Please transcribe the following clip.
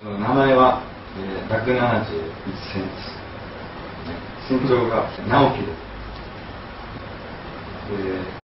名前は、171センチ。身長が直樹です。